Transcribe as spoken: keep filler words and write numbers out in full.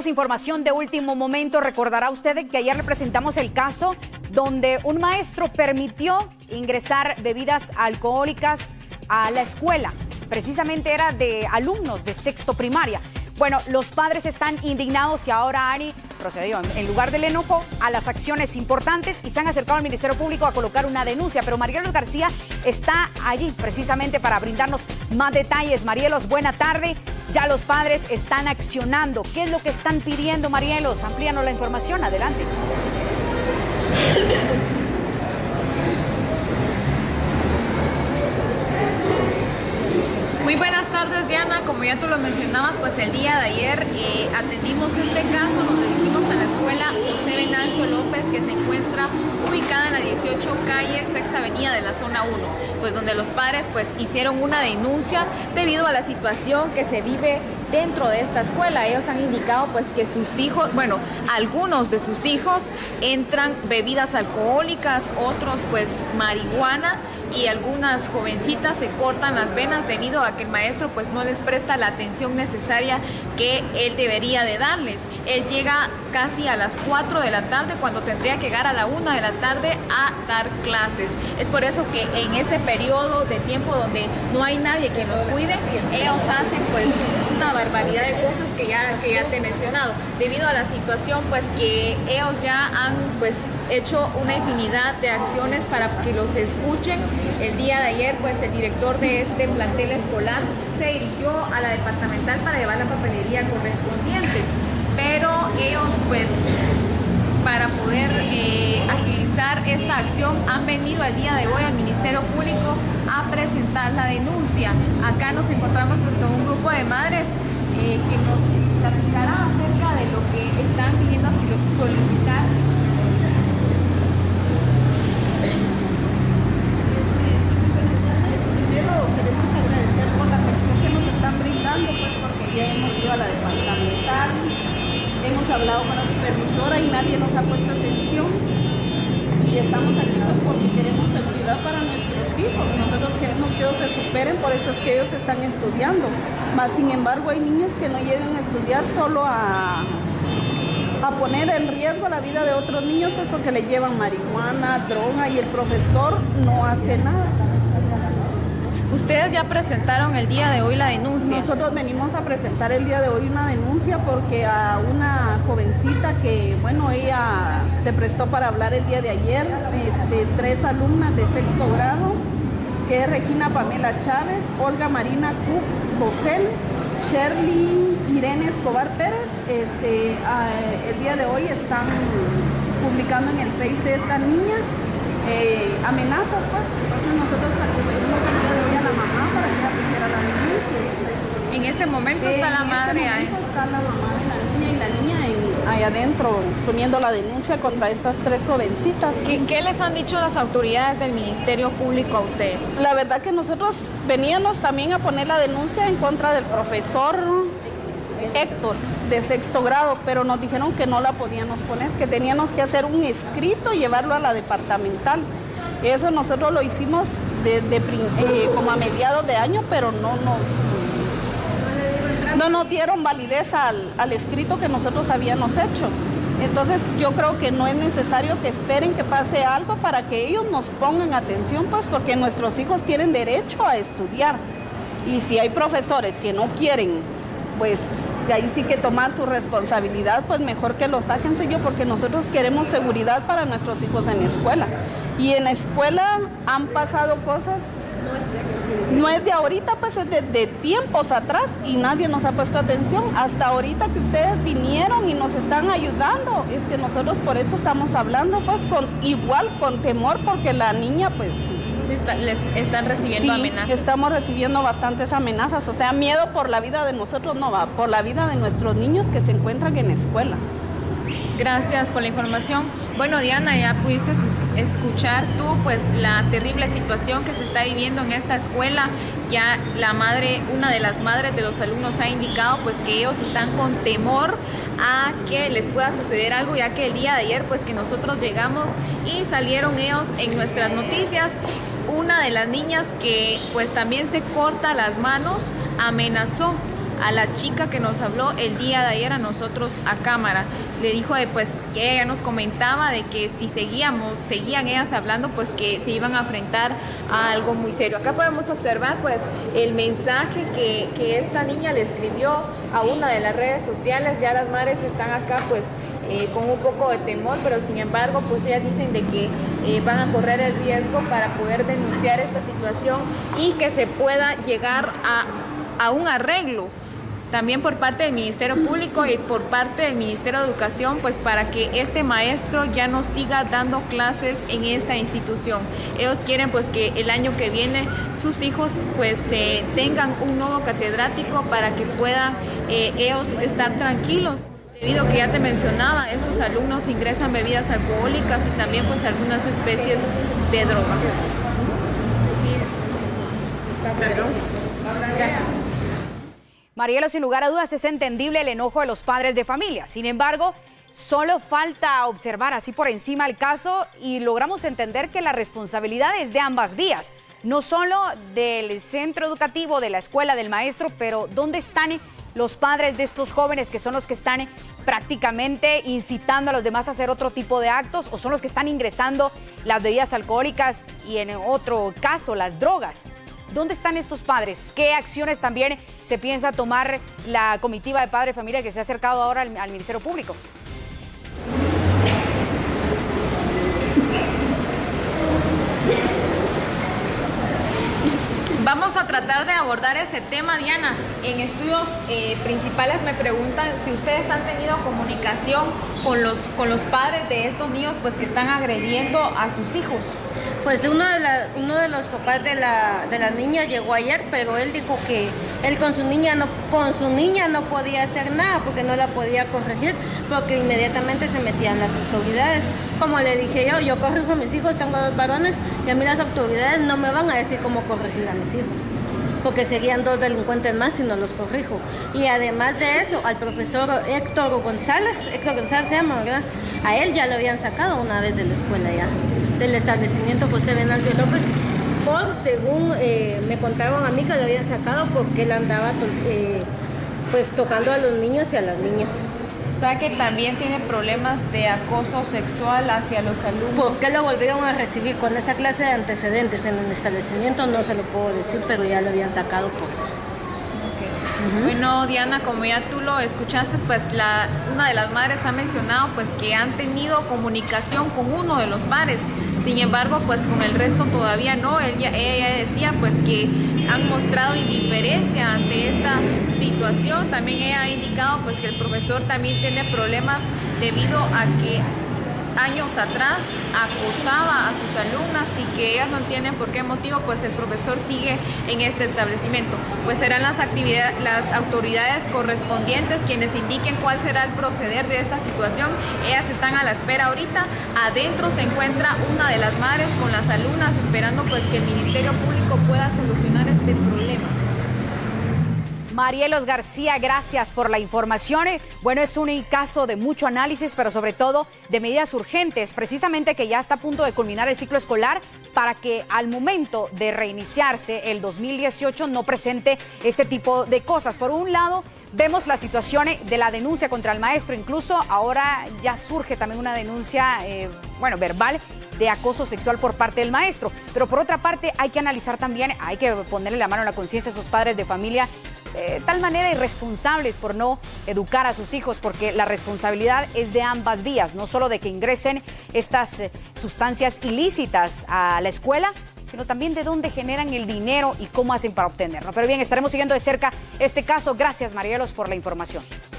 información de último momento. Recordará usted que ayer le presentamos el caso donde un maestro permitió ingresar bebidas alcohólicas a la escuela. Precisamente era de alumnos de sexto primaria. Bueno, los padres están indignados y ahora Ari procedió, en lugar del enojo, a las acciones importantes y se han acercado al Ministerio Público a colocar una denuncia. Pero Marielos García está allí precisamente para brindarnos más detalles. Marielos, buena tarde. Ya los padres están accionando. ¿Qué es lo que están pidiendo, Marielos? Amplíanos la información. Adelante. Muy buenas tardes, Diana. Como ya tú lo mencionabas, pues el día de ayer eh, atendimos este caso donde dijimos a la escuela José Venancio López, que se encuentra ubicada en la dieciocho calle, sexta avenida de la zona uno, pues donde los padres pues hicieron una denuncia debido a la situación que se vive dentro de esta escuela. Ellos han indicado pues que sus hijos, bueno, algunos de sus hijos entran bebidas alcohólicas, otros pues marihuana, y algunas jovencitas se cortan las venas debido a que el maestro pues no les presta la atención necesaria que él debería de darles. Él llega casi a las cuatro de la tarde cuando tendría que llegar a la una de la tarde a dar clases. Es por eso que en ese periodo de tiempo donde no hay nadie que nos cuide, ellos hacen pues una barbaridad de cosas que ya, que ya te he mencionado. Debido a la situación pues que ellos ya han pues hecho una infinidad de acciones para que los escuchen. El día de ayer pues el director de este plantel escolar se dirigió a la departamental para llevar la papelería correspondiente, pero ellos pues para poder eh, agilizar esta acción han venido el día de hoy al Ministerio Público a presentar la denuncia. Acá nos encontramos pues con un grupo de madres eh, que nos platicará acerca de lo que están pidiendo solicitar. Queremos agradecer por la atención que nos están brindando, pues porque ya hemos ido a la departamental, hemos hablado con la supervisora y nadie nos ha puesto atención y estamos ayudados porque queremos seguridad para nuestros hijos. Nosotros queremos que ellos se superen, por eso es que ellos están estudiando. Mas sin embargo hay niños que no llegan a estudiar solo a, a poner en riesgo la vida de otros niños, pues porque le llevan marihuana, droga y el profesor no hace nada. Ustedes ya presentaron el día de hoy la denuncia. Nosotros venimos a presentar el día de hoy una denuncia porque a una jovencita que, bueno, ella se prestó para hablar el día de ayer, este, tres alumnas de sexto grado, que es Regina Pamela Chávez, Olga Marina Cosel, Shirley Irene Escobar Pérez, este, uh, el día de hoy están publicando en el Face de esta niña eh, amenazas, pues. Entonces nosotros acudimos el día de hoy a la mamá para que ella pusiera la denuncia. En este momento eh, está la madre este ahí. Está la mamá de la niña y la niña en, ahí adentro poniendo la denuncia contra estas tres jovencitas. ¿Qué, ¿Qué les han dicho las autoridades del Ministerio Público a ustedes? La verdad que nosotros veníamos también a poner la denuncia en contra del profesor Héctor de sexto grado, pero nos dijeron que no la podíamos poner, que teníamos que hacer un escrito y llevarlo a la departamental. Eso nosotros lo hicimos de, de, eh, como a mediados de año, pero no nos, no nos dieron validez al, al escrito que nosotros habíamos hecho. Entonces yo creo que no es necesario que esperen que pase algo para que ellos nos pongan atención, pues porque nuestros hijos tienen derecho a estudiar. Y si hay profesores que no quieren, pues de ahí sí que tomar su responsabilidad, pues mejor que lo saquen, señor, porque nosotros queremos seguridad para nuestros hijos en la escuela. Y en la escuela han pasado cosas, no es de ahorita, pues es de, de tiempos atrás y nadie nos ha puesto atención. Hasta ahorita que ustedes vinieron y nos están ayudando, es que nosotros por eso estamos hablando, pues con igual con temor, porque la niña, pues... Sí, está, les están recibiendo sí, amenazas. Estamos recibiendo bastantes amenazas, o sea, miedo por la vida de nosotros no va, por la vida de nuestros niños que se encuentran en la escuela. Gracias por la información. Bueno, Diana, ya pudiste escuchar tú pues la terrible situación que se está viviendo en esta escuela. Ya la madre, una de las madres de los alumnos ha indicado pues que ellos están con temor a que les pueda suceder algo, ya que el día de ayer pues que nosotros llegamos y salieron ellos en nuestras noticias. Una de las niñas que pues también se corta las manos amenazó a la chica que nos habló el día de ayer a nosotros a cámara. Le dijo de, pues, que ella nos comentaba de que si seguíamos, seguían ellas hablando, pues que se iban a enfrentar a algo muy serio. Acá podemos observar pues el mensaje que, que esta niña le escribió a una de las redes sociales. Ya las madres están acá pues Eh, con un poco de temor, pero sin embargo pues ellas dicen de que eh, van a correr el riesgo para poder denunciar esta situación y que se pueda llegar a, a un arreglo también por parte del Ministerio Público y por parte del Ministerio de Educación, pues para que este maestro ya no siga dando clases en esta institución. Ellos quieren pues que el año que viene sus hijos pues eh, tengan un nuevo catedrático para que puedan eh, ellos estar tranquilos. Debido a que ya te mencionaba, estos alumnos ingresan bebidas alcohólicas y también pues algunas especies de droga. Marielo, sin lugar a dudas es entendible el enojo de los padres de familia. Sin embargo, solo falta observar así por encima el caso y logramos entender que la responsabilidad es de ambas vías. No solo del centro educativo, de la escuela, del maestro, pero ¿dónde están los padres de estos jóvenes que son los que están prácticamente incitando a los demás a hacer otro tipo de actos o son los que están ingresando las bebidas alcohólicas y en otro caso las drogas? ¿Dónde están estos padres? ¿Qué acciones también se piensa tomar la comitiva de padre de familia que se ha acercado ahora al, al Ministerio Público? Vamos a tratar de abordar ese tema, Diana. En estudios eh, principales me preguntan si ustedes han tenido comunicación con los, con los padres de estos niños pues, que están agrediendo a sus hijos. Pues uno de, la, uno de los papás de la, de la niña llegó ayer, pero él dijo que él con su niña no, con su niña no podía hacer nada porque no la podía corregir, porque inmediatamente se metían las autoridades. Como le dije yo, yo corrijo a mis hijos, tengo dos varones y a mí las autoridades no me van a decir cómo corregir a mis hijos, porque serían dos delincuentes más si no los corrijo. Y además de eso, al profesor Héctor González, Héctor González se llama, ¿verdad? A él ya lo habían sacado una vez de la escuela ya, del establecimiento José Venancio López, por, según eh, me contaron a mí, que lo habían sacado porque él andaba eh, pues tocando a los niños y a las niñas. O sea que también tiene problemas de acoso sexual hacia los alumnos. ¿Por qué lo volvieron a recibir con esa clase de antecedentes en el establecimiento? No se lo puedo decir, pero ya lo habían sacado por eso. Uh-huh. Bueno, Diana, como ya tú lo escuchaste, pues la, una de las madres ha mencionado pues que han tenido comunicación con uno de los padres. Sin embargo, pues con el resto todavía no. Ella, ella decía pues que han mostrado indiferencia ante esta situación. También ella ha indicado pues que el profesor también tiene problemas debido a que años atrás acosaba a sus alumnas y que ellas no entienden por qué motivo pues el profesor sigue en este establecimiento. Pues serán las actividades, las autoridades correspondientes quienes indiquen cuál será el proceder de esta situación. Ellas están a la espera ahorita. Adentro se encuentra una de las madres con las alumnas esperando pues que el Ministerio Público pueda solucionar este problema. Marielos García, gracias por la información. Bueno, es un caso de mucho análisis, pero sobre todo de medidas urgentes, precisamente que ya está a punto de culminar el ciclo escolar para que al momento de reiniciarse el dos mil dieciocho no presente este tipo de cosas. Por un lado, vemos la situación de la denuncia contra el maestro, incluso ahora ya surge también una denuncia, eh, bueno, verbal de acoso sexual por parte del maestro. Pero por otra parte, hay que analizar también, hay que ponerle la mano en la conciencia a esos padres de familia de tal manera irresponsables por no educar a sus hijos, porque la responsabilidad es de ambas vías, no solo de que ingresen estas eh, sustancias ilícitas a la escuela, sino también de dónde generan el dinero y cómo hacen para obtenerlo. Pero bien, estaremos siguiendo de cerca este caso. Gracias, Marielos, por la información.